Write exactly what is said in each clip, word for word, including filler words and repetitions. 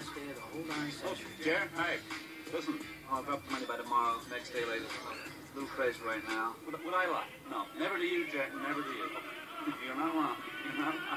best day of the whole darn century. Oh, Jared, hey, listen, I'll drop the money by tomorrow, next day later. I'm a little crazy right now. Would, would I lie? No, never to you, Jack, never to you. You're not wrong. You're not wrong.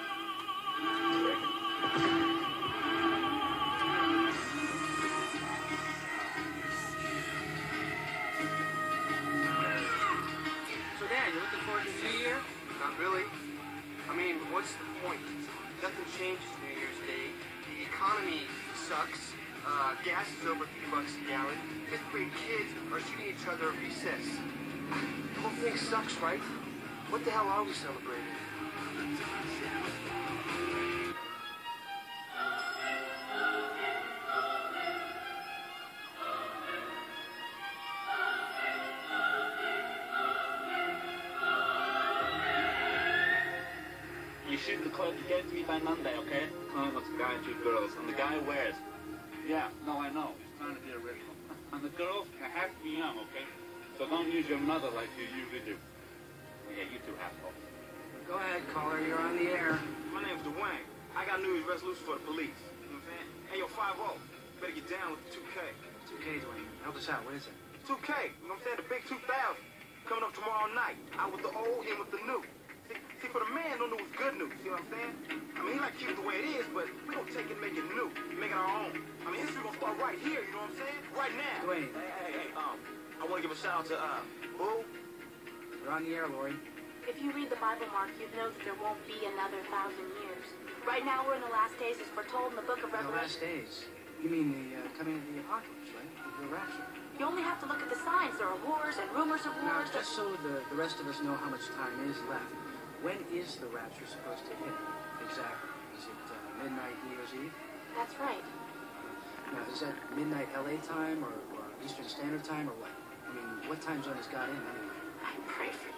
So, Dan, you looking forward to the new year? Not really. I mean, what's the point? Nothing changes New Year's Day. The economy sucks. Uh, gas is over three bucks a gallon. Fifth grade kids are shooting each other at recess. The whole thing sucks, right? What the hell are we celebrating? You shoot the clothes you gave to me by Monday, okay? Oh, it's a guy and two girls, and the guy wears. Yeah, no, I know. He's trying to be original. And the girls have to be young, okay? So don't use your mother like you usually do. Yeah, you two have to. Go ahead, caller. You're on the air. My name's Dwayne. I got New Year's resolution for the police. You know what I'm saying? Hey, yo, five oh. Better get down with the two K. two K, Dwayne. Help us out. What is it? two K. You know what I'm saying? The big two thousand. Coming up tomorrow night. Out with the old, in with the new. See, see, for the man, no news, good news. See what I'm saying? I mean, he like keep it the way it is, but we gonna take it and make it new. Make it our own. I mean, history gonna start right here, you know what I'm saying? Right now. Dwayne. Hey, hey, hey, um, I wanna give a shout out to, uh, Boo. You're on the air, Lori. If you read the Bible, Mark, you'd know that there won't be another thousand years. Right now, we're in the last days as foretold in the book of The Revelation. last days. You mean the uh, coming of the apocalypse, right? The, the rapture. You only have to look at the signs. There are wars and rumors of Now, wars. just so the, the rest of us know how much time is left, when is the rapture supposed to hit? Exactly. Is it uh, midnight New Year's Eve? That's right. Now, is that midnight L A time or, or Eastern Standard Time or what? I mean, what time zone has got in anyway? I pray for